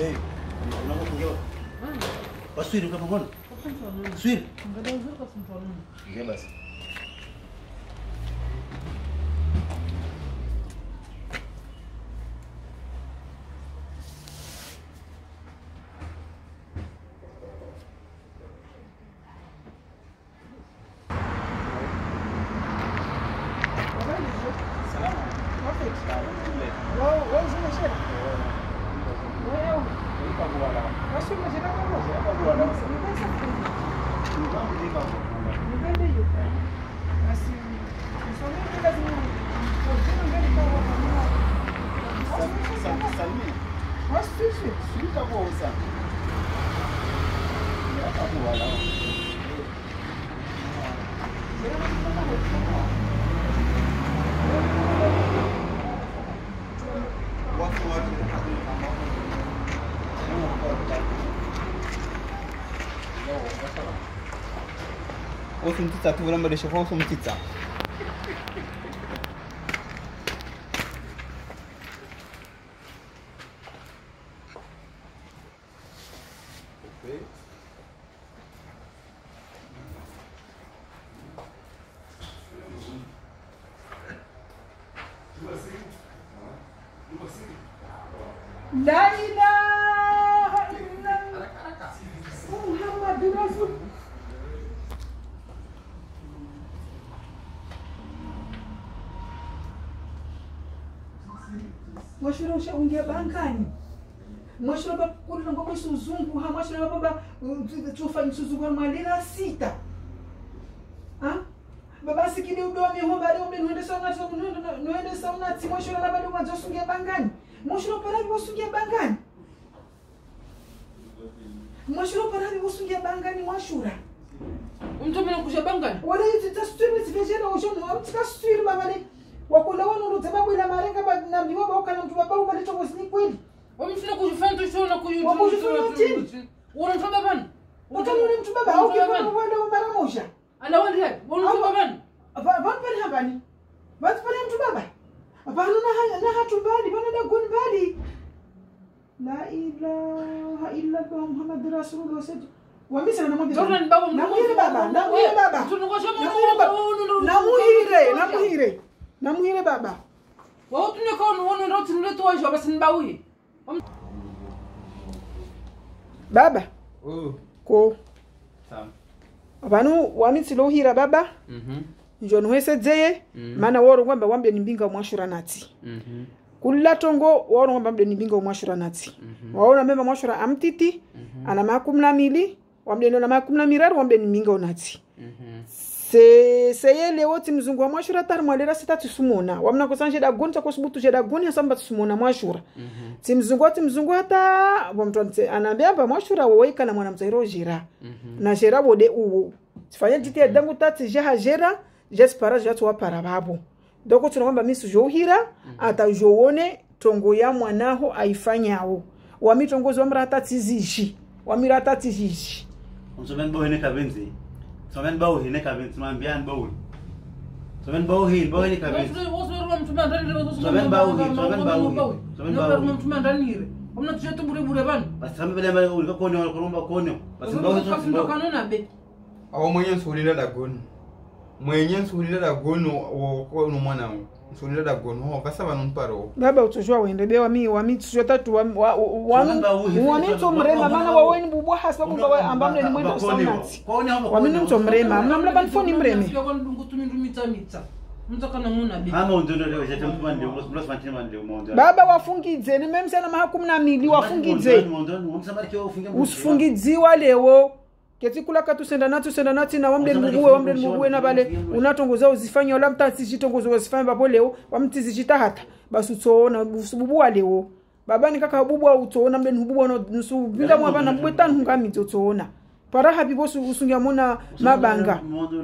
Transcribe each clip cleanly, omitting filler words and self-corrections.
Hey, unataka kungeo? Waswiri kama mbona? Swiri. Ndio uzuri kwa simfano. Ndio basi. Ouço mtitsa tu vramba deixa ouço mtitsa. La ilaha illallah Muhammadur Rasul. Mwashura ushaungia bankani. Mwashura baba kula ngoma suzungu ha mwashura baba tufa msuzungu malira sita. Ha? Baba sikini udoa mihomba leo mnuende sauna ti mwashura na bado mwanzo usungia bankani. Mwashura parani usungia bankani. Mwashura parani usungia bankani mwashura. Mtu mwenye kushabangani. Wale tasitiri zivejera ushono amtikasitiri baba ni wakula wano ndo sababu ina marenga na mdiwa bauka na mtu baba ubaleta kusini kweli. Wamfuna kujifanya tu shona kujifanya. Wakujifanya chini. Wana mtu baba. Utani ule mtu baba au kifanya wanda mara moja. Ala wanda hai. Wana mtu baba. Apa pale habani. Basi pale mtu baba. Apa na hatumbali bana da gun bali. La ilaha illa Allah Muhammadur Rasulullah sallallahu wamisa na mwambia. Jordan baba namuhire baba. Namuhire baba. Tunangosha Namuhire. Namuhire baba. Wao tuneka wana ndo tunleto waje basi nibawi. Baba. Ko. Sawa. Abantu wamitilohira baba. Njoni wese dzeye maana woro ngomba wambye nimbinga mwashura nati. Kula tongo woro ngomba mbye nimbinga mwashura nati. Waona memba mwashura amtiti ana 12 wambye na 12 wambye nimbinga onati. Seyele woti mzungu wa mwashura tar mwalera sitatu sumona wamna kusanje da gonta ko subutu jeda goni asamba sumona mwashura ti mzungu hata bomtonte anambia ba mwashura woika na mwana mzairo jira na jera bode uwo tifanya jiti dangu tati jaha jera jespara jatu wa para babo doko tunaomba misu johira ata jowone tongo ya mwanaho aifanyao wamitongozo wa mrata tizishi wamirata tizishi Unsomen bo hene kabenzi. Somen bau hine kabin semambian bau. Somen bau hin kabin. Somen bau hin. Mtu mandani. Omna tujetu bure bana. Basi kama vile mbele ulikuwa konyo kurumba konyo. Basi bau hizo ndo kanona be. Awo mwenye nsulira da gono. Mwenye nsulira da gono wo no mwana wo. Nsulira da gono ho basa banu mparo. Baba utujua wende wami tujua tatu wami mrema maana waweni bubwa hasa kumba wa ambamle ni mwendo saunati. Wami mtu mrema mnamla banfoni mreme. Baba wafungidze ni memsana maha 12 wafungidze. Usifungidziwa lewo. Ketikula katusenda nati na wamde mbuwe na bale unatongoza uzifanya wala mtati jitongoza uzifanya babo leo wamtizi jitahata basi utoona usububu leo baba ni kaka bubu utoona mbe nububu no nusubinga mwabana bwetanu ngami utoona para habibo usungia mona mabanga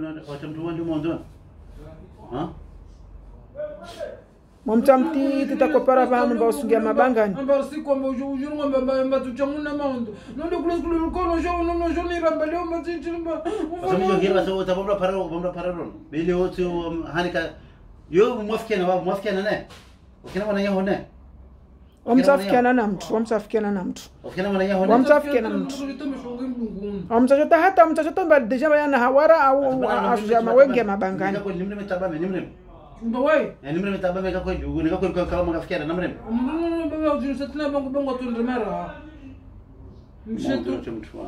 Mwamtamti tutakopara bahamu mba usungia mabangani. Amba siku amba ujuru ngamba mba tuchamuna maondo. Nonde kule kono jo ni ramba leo mba tichimba. Basi mjo kira so tabomba para ron. Bili wotu hanika yo mwafikiana ne. Ukina wana yao ne. wamsafikiana na mtu wamsafikiana na mtu Ukiona mwana yao wamsafikiana na mtu wamsachota mbali deja bayana hawara au ashujama wengi ya mabangani Nikako nimre metabame nimre. Mbawai. Nimre metabame kako jugu nikako kama makafikiana namre. Baba ujisetna bango tundemera. Mshetu.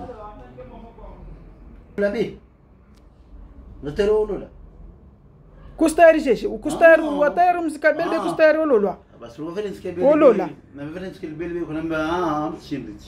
Labi. Notero lola. kustari jeshi kustari watayari mzikabelde kustari ololwa Bas reference ke Olola. Na reference ke bele ko namba shimrit.